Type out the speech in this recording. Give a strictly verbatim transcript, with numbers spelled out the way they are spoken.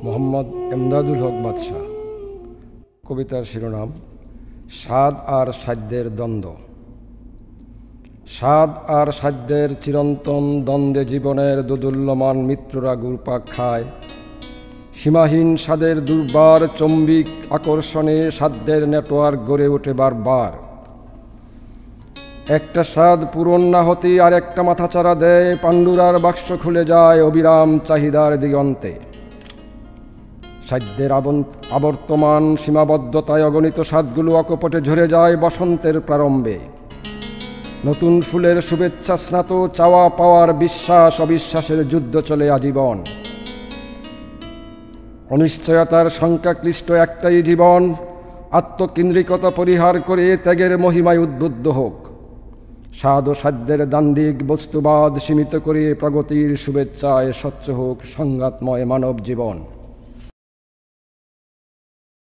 মোহাম্মদ এমদাদুল হক বাদশাহ। কবিতার শিরোনাম স্বাদ আর সাধ্যের দ্বন্দ্ব। স্বাদ আর সাধ্যের চিরন্তন দ্বন্দ্বে জীবনের দোদুল্যমান মিত্ররা ঘুরপাক খায়। সীমাহীন স্বাদের দুর্বার চম্বিক আকর্ষণে সাধ্যের নেটওয়ার্ক গড়ে ওঠে বারবার। একটা স্বাদ পূরণ না হতেই আর একটা মাথাচাড়া দেয়, পাণ্ডুরার বাক্স খুলে যায় অবিরাম চাহিদার দিগন্তে। সাধ্যের আবর্তমান সীমাবদ্ধতায় অগণিত স্বাদগুলো অকপটে ঝরে যায় বসন্তের প্রারম্ভে। নতুন ফুলের শুভেচ্ছা স্নাত চাওয়া পাওয়ার বিশ্বাস অবিশ্বাসের যুদ্ধ চলে আজীবন। অনিশ্চয়তার সংখ্যাক্লিষ্ট একটাই জীবন, আত্মকেন্দ্রিকতা পরিহার করে ত্যাগের মহিমায় উদ্বুদ্ধ হোক। স্বাদ ও সাধ্যের দান্দিক বস্তুবাদ সীমিত করে প্রগতির শুভেচ্ছায় স্বচ্ছ হোক সংঘাতময় মানব জীবন।